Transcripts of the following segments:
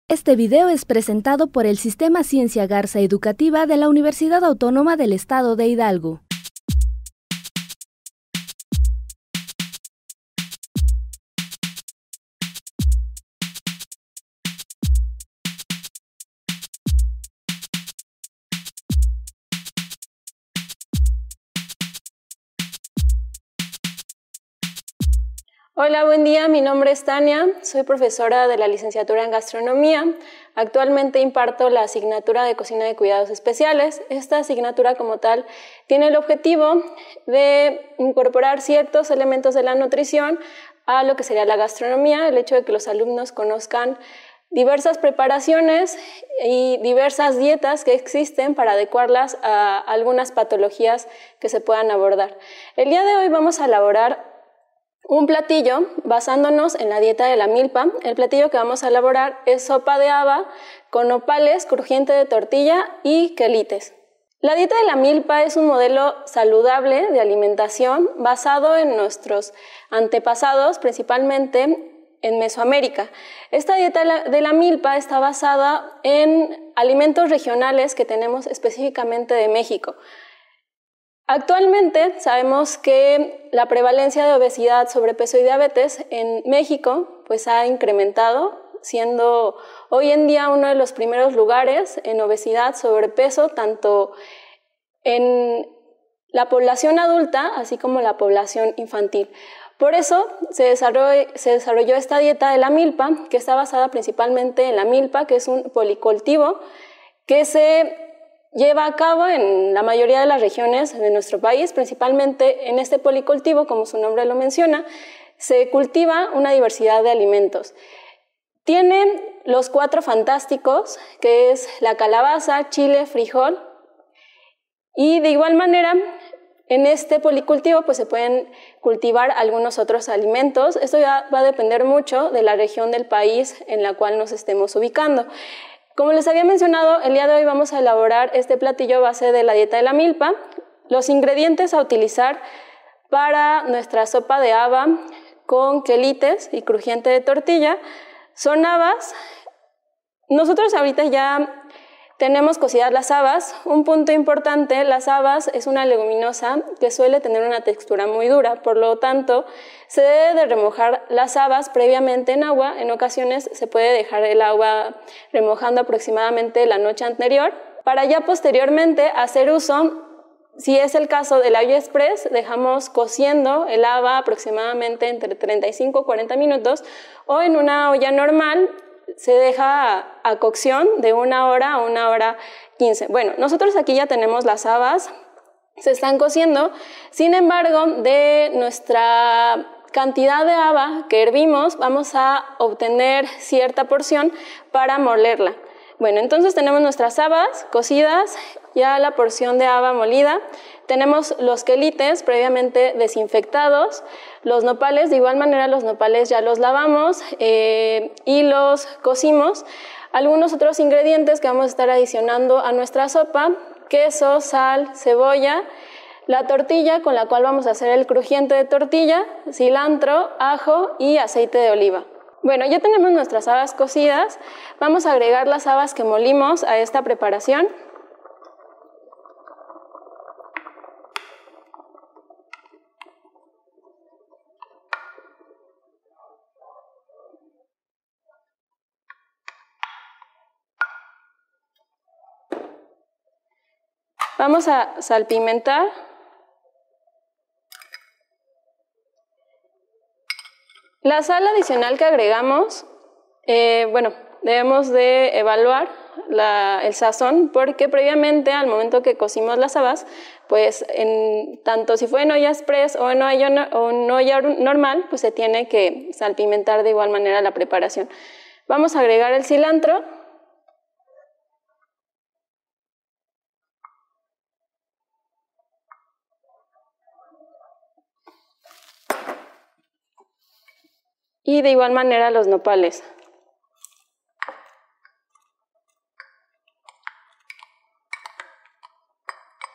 Este video es presentado por el Sistema Ciencia Garza Educativa de la Universidad Autónoma del Estado de Hidalgo. Hola, buen día. Mi nombre es Tania, soy profesora de la licenciatura en gastronomía. Actualmente imparto la asignatura de cocina de cuidados especiales. Esta asignatura como tal tiene el objetivo de incorporar ciertos elementos de la nutrición a lo que sería la gastronomía, el hecho de que los alumnos conozcan diversas preparaciones y diversas dietas que existen para adecuarlas a algunas patologías que se puedan abordar. El día de hoy vamos a elaborar un platillo basándonos en la dieta de la milpa. El platillo que vamos a elaborar es sopa de haba con nopales, crujiente de tortilla y quelites. La dieta de la milpa es un modelo saludable de alimentación basado en nuestros antepasados, principalmente en Mesoamérica. Esta dieta de la milpa está basada en alimentos regionales que tenemos específicamente de México. Actualmente sabemos que la prevalencia de obesidad, sobrepeso y diabetes en México pues ha incrementado, siendo hoy en día uno de los primeros lugares en obesidad, sobrepeso, tanto en la población adulta así como la población infantil. Por eso se desarrolló esta dieta de la milpa, que está basada principalmente en la milpa, que es un policultivo que se lleva a cabo en la mayoría de las regiones de nuestro país. Principalmente en este policultivo, como su nombre lo menciona, se cultiva una diversidad de alimentos. Tiene los 4 fantásticos, que es la calabaza, chile, frijol, y de igual manera en este policultivo pues se pueden cultivar algunos otros alimentos. Esto ya va a depender mucho de la región del país en la cual nos estemos ubicando. Como les había mencionado, el día de hoy vamos a elaborar este platillo a base de la dieta de la milpa. Los ingredientes a utilizar para nuestra sopa de haba con quelites y crujiente de tortilla son habas. Nosotros ahorita ya tenemos cocidas las habas. Un punto importante, las habas es una leguminosa que suele tener una textura muy dura, por lo tanto se debe de remojar las habas previamente en agua. En ocasiones se puede dejar el agua remojando aproximadamente la noche anterior, para ya posteriormente hacer uso. Si es el caso del AliExpress, dejamos cociendo el haba aproximadamente entre 35 y 40 minutos, o en una olla normal se deja a cocción de 1 hora a 1 hora 15. Bueno, nosotros aquí ya tenemos las habas, se están cociendo. Sin embargo, de nuestra cantidad de haba que hervimos, vamos a obtener cierta porción para molerla. Bueno, entonces tenemos nuestras habas cocidas, ya la porción de haba molida, tenemos los quelites previamente desinfectados, los nopales, de igual manera los nopales ya los lavamos y los cocimos. Algunos otros ingredientes que vamos a estar adicionando a nuestra sopa: queso, sal, cebolla, la tortilla con la cual vamos a hacer el crujiente de tortilla, cilantro, ajo y aceite de oliva. Bueno, ya tenemos nuestras habas cocidas. Vamos a agregar las habas que molimos a esta preparación. Vamos a salpimentar. La sal adicional que agregamos, debemos de evaluar el sazón, porque previamente al momento que cocimos las habas, pues tanto si fue en olla express o en olla normal, pues se tiene que salpimentar de igual manera la preparación. Vamos a agregar el cilantro. Y de igual manera los nopales.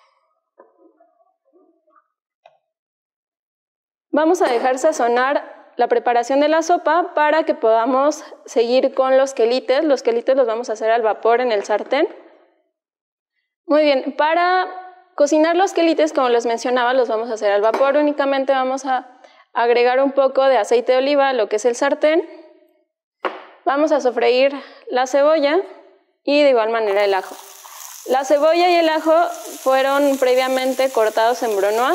Vamos a dejar sazonar la preparación de la sopa para que podamos seguir con los quelites. Los quelites los vamos a hacer al vapor en el sartén. Muy bien, para cocinar los quelites, como les mencionaba, los vamos a hacer al vapor. Únicamente vamos a agregar un poco de aceite de oliva a lo que es el sartén. Vamos a sofreír la cebolla y de igual manera el ajo. La cebolla y el ajo fueron previamente cortados en brunoise.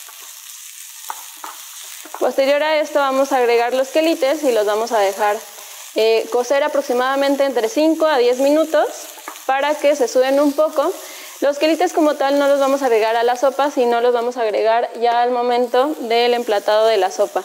Posterior a esto vamos a agregar los quelites y los vamos a dejar cocer aproximadamente entre 5 a 10 minutos para que se suben un poco. Los quelites como tal no los vamos a agregar a la sopa, sino los vamos a agregar ya al momento del emplatado de la sopa.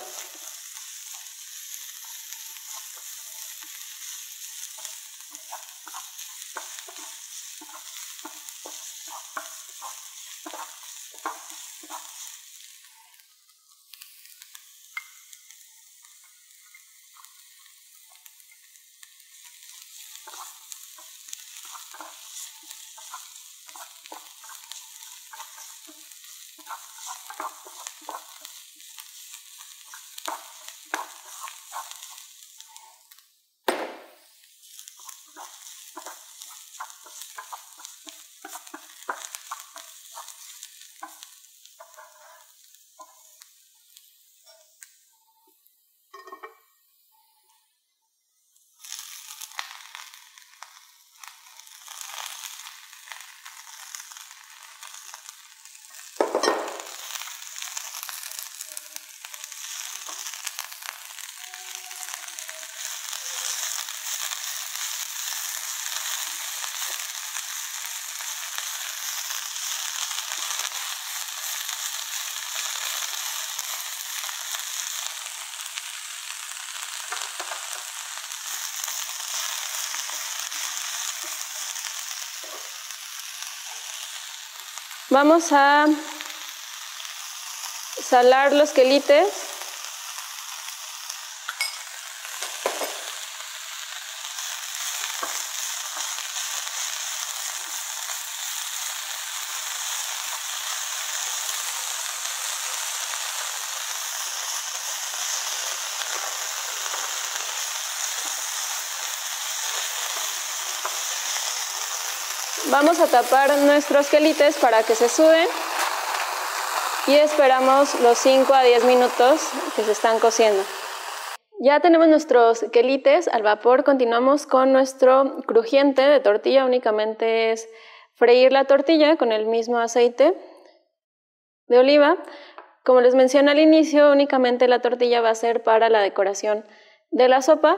Vamos a salar los quelites. Vamos a tapar nuestros quelites para que se suben y esperamos los 5 a 10 minutos que se están cociendo. Ya tenemos nuestros quelites al vapor, continuamos con nuestro crujiente de tortilla. Únicamente es freír la tortilla con el mismo aceite de oliva. Como les mencioné al inicio, únicamente la tortilla va a ser para la decoración de la sopa.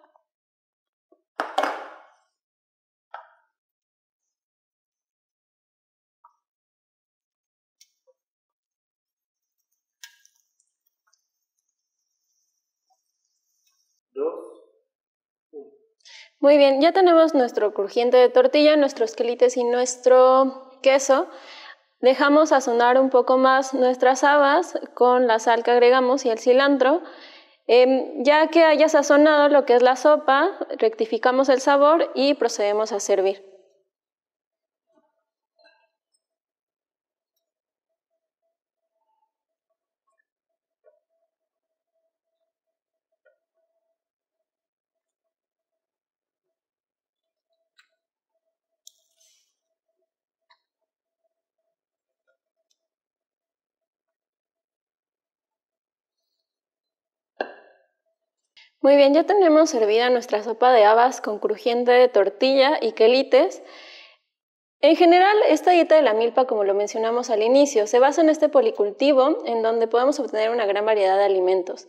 Muy bien, ya tenemos nuestro crujiente de tortilla, nuestros quelites y nuestro queso. Dejamos sazonar un poco más nuestras habas con la sal que agregamos y el cilantro. Ya que haya sazonado lo que es la sopa, rectificamos el sabor y procedemos a servir. Muy bien, ya tenemos servida nuestra sopa de habas con crujiente de tortilla y quelites. En general, esta dieta de la milpa, como lo mencionamos al inicio, se basa en este policultivo en donde podemos obtener una gran variedad de alimentos.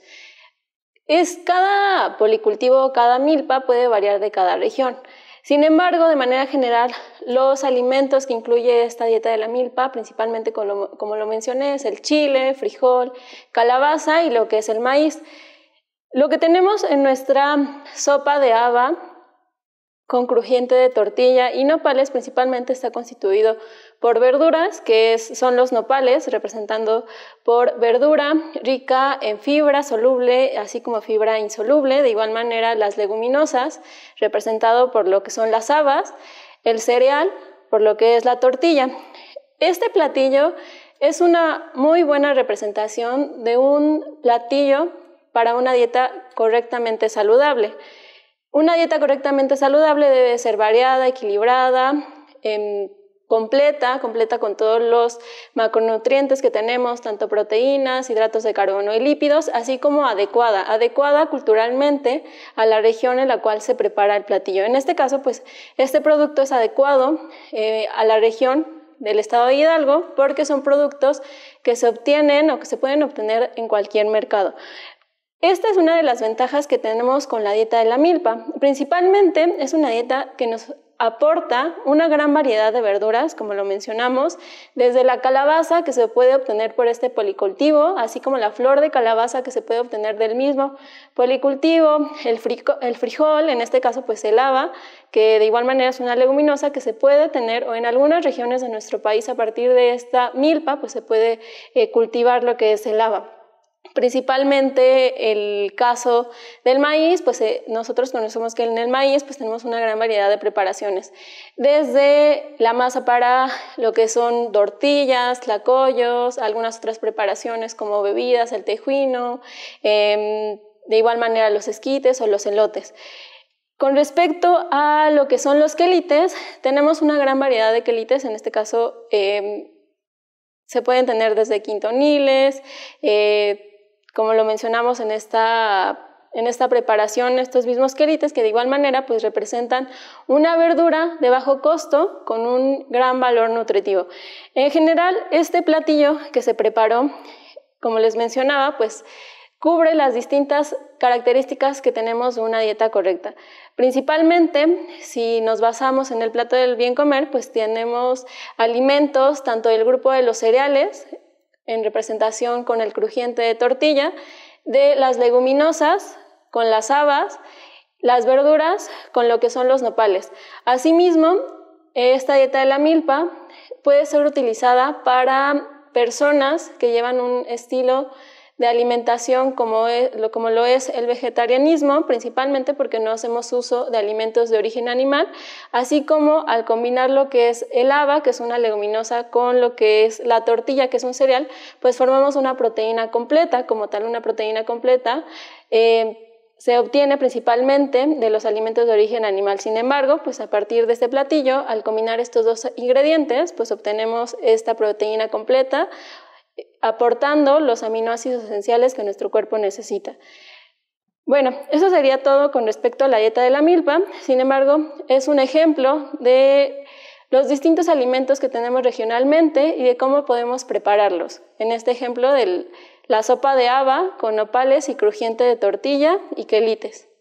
Cada policultivo, cada milpa puede variar de cada región. Sin embargo, de manera general, los alimentos que incluye esta dieta de la milpa, principalmente como lo mencioné, es el chile, frijol, calabaza y lo que es el maíz. Lo que tenemos en nuestra sopa de haba con crujiente de tortilla y nopales principalmente está constituido por verduras, que son los nopales, representando por verdura rica en fibra soluble, así como fibra insoluble. De igual manera, las leguminosas, representado por lo que son las habas, el cereal, por lo que es la tortilla. Este platillo es una muy buena representación de un platillo para una dieta correctamente saludable. Una dieta correctamente saludable debe ser variada, equilibrada, completa con todos los macronutrientes que tenemos, tanto proteínas, hidratos de carbono y lípidos, así como adecuada culturalmente a la región en la cual se prepara el platillo. En este caso, pues, este producto es adecuado a la región del estado de Hidalgo porque son productos que se obtienen o que se pueden obtener en cualquier mercado. Esta es una de las ventajas que tenemos con la dieta de la milpa. Principalmente es una dieta que nos aporta una gran variedad de verduras, como lo mencionamos, desde la calabaza que se puede obtener por este policultivo, así como la flor de calabaza que se puede obtener del mismo policultivo, el frijol, en este caso pues el haba, que de igual manera es una leguminosa que se puede tener o en algunas regiones de nuestro país a partir de esta milpa pues se puede cultivar lo que es el haba. Principalmente el caso del maíz, pues nosotros conocemos que en el maíz pues tenemos una gran variedad de preparaciones, desde la masa para lo que son tortillas, tlacoyos, algunas otras preparaciones como bebidas, el tejuino, de igual manera los esquites o los elotes. Con respecto a lo que son los quelites, tenemos una gran variedad de quelites, en este caso se pueden tener desde quintoniles, como lo mencionamos en esta preparación, estos mismos quelites que de igual manera pues representan una verdura de bajo costo con un gran valor nutritivo. En general, este platillo que se preparó, como les mencionaba, pues cubre las distintas características que tenemos de una dieta correcta. Principalmente, si nos basamos en el plato del bien comer, pues tenemos alimentos tanto del grupo de los cereales, en representación con el crujiente de tortilla, de las leguminosas con las habas, las verduras con lo que son los nopales. Asimismo, esta dieta de la milpa puede ser utilizada para personas que llevan un estilo de alimentación como lo es el vegetarianismo, principalmente porque no hacemos uso de alimentos de origen animal, así como al combinar lo que es el haba, que es una leguminosa, con lo que es la tortilla, que es un cereal, pues formamos una proteína completa. Como tal, una proteína completa se obtiene principalmente de los alimentos de origen animal. Sin embargo, pues a partir de este platillo, al combinar estos dos ingredientes, pues obtenemos esta proteína completa, aportando los aminoácidos esenciales que nuestro cuerpo necesita. Bueno, eso sería todo con respecto a la dieta de la milpa. Sin embargo, es un ejemplo de los distintos alimentos que tenemos regionalmente y de cómo podemos prepararlos. En este ejemplo de la sopa de haba con nopales y crujiente de tortilla y quelites.